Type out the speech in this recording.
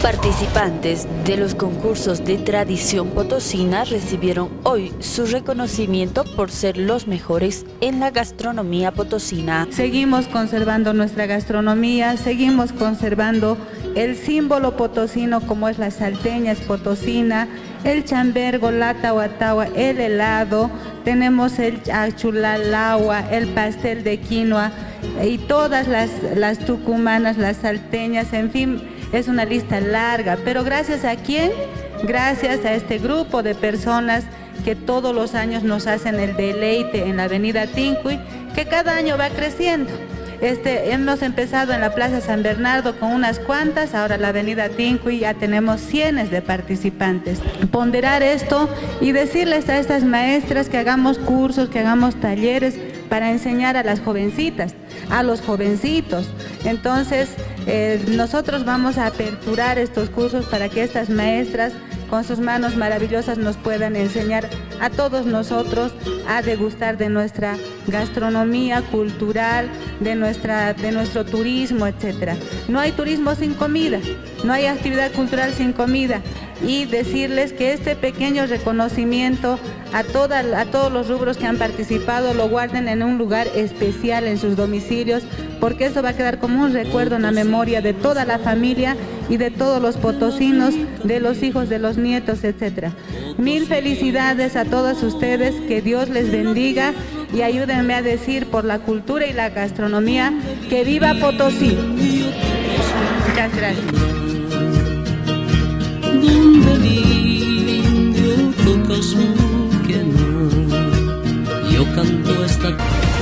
Participantes de los concursos de tradición potosina recibieron hoy su reconocimiento por ser los mejores en la gastronomía potosina. Seguimos conservando nuestra gastronomía, seguimos conservando el símbolo potosino como es la salteña es potosina, el chambergo, la tahuatahua, el helado, tenemos el achulalagua, el pastel de quinoa y todas las tucumanas, las salteñas, en fin. Es una lista larga, pero ¿gracias a quién? Gracias a este grupo de personas que todos los años nos hacen el deleite en la avenida Tincuy, que cada año va creciendo. Hemos empezado en la Plaza San Bernardo con unas cuantas, ahora la avenida Tincuy ya tenemos cientos de participantes. Ponderar esto y decirles a estas maestras que hagamos cursos, que hagamos talleres para enseñar a las jovencitas, a los jovencitos. Entonces, nosotros vamos a aperturar estos cursos para que estas maestras con sus manos maravillosas nos puedan enseñar a todos nosotros a degustar de nuestra gastronomía cultural, de nuestro turismo, etc. No hay turismo sin comida, no hay actividad cultural sin comida. Y decirles que este pequeño reconocimiento a todos los rubros que han participado lo guarden en un lugar especial en sus domicilios, porque eso va a quedar como un recuerdo en la memoria de toda la familia y de todos los potosinos, de los hijos, de los nietos, etc. Mil felicidades a todos ustedes, que Dios les bendiga y ayúdenme a decir por la cultura y la gastronomía que viva Potosí. Muchas gracias. Donde el indio toca su quena, yo canto esta